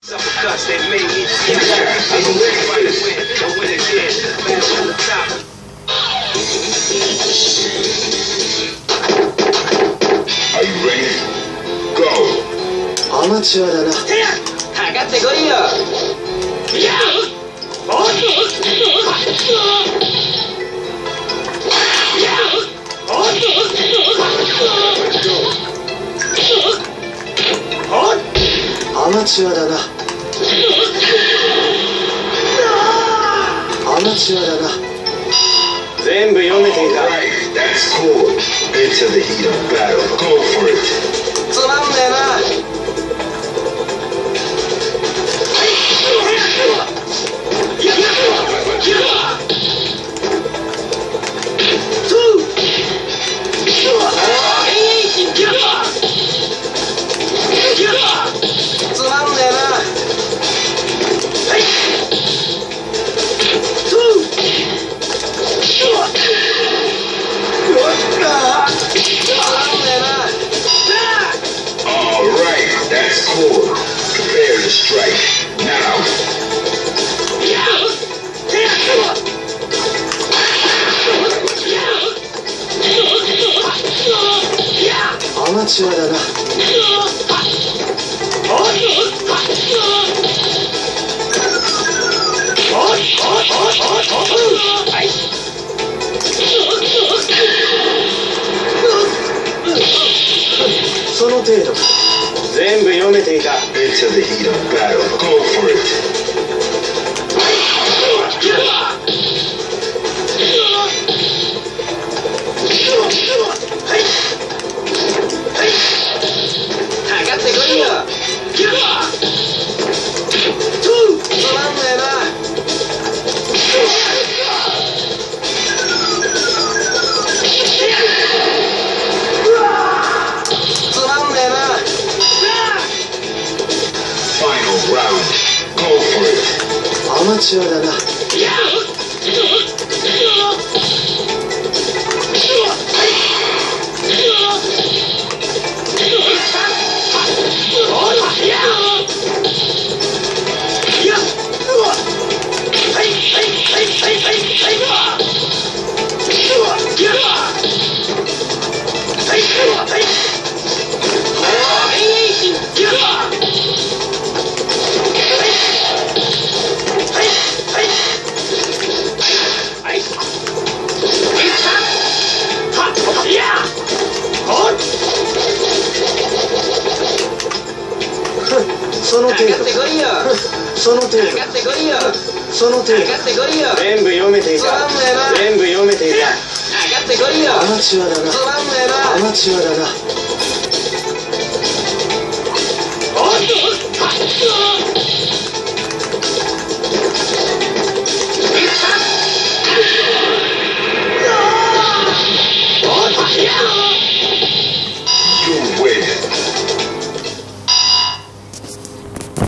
アマチュアだな。 かかってこいよ。 アマチュアだな。アマチュアだな。 全部読めていた。つまんねえな。 アマチュアだな。その程度。 全部読めていた。 アマチュアだな。その程度。その程度。その程度。 全部読めていた。全部読めていた。 アマチュアだな。アマチュアだな。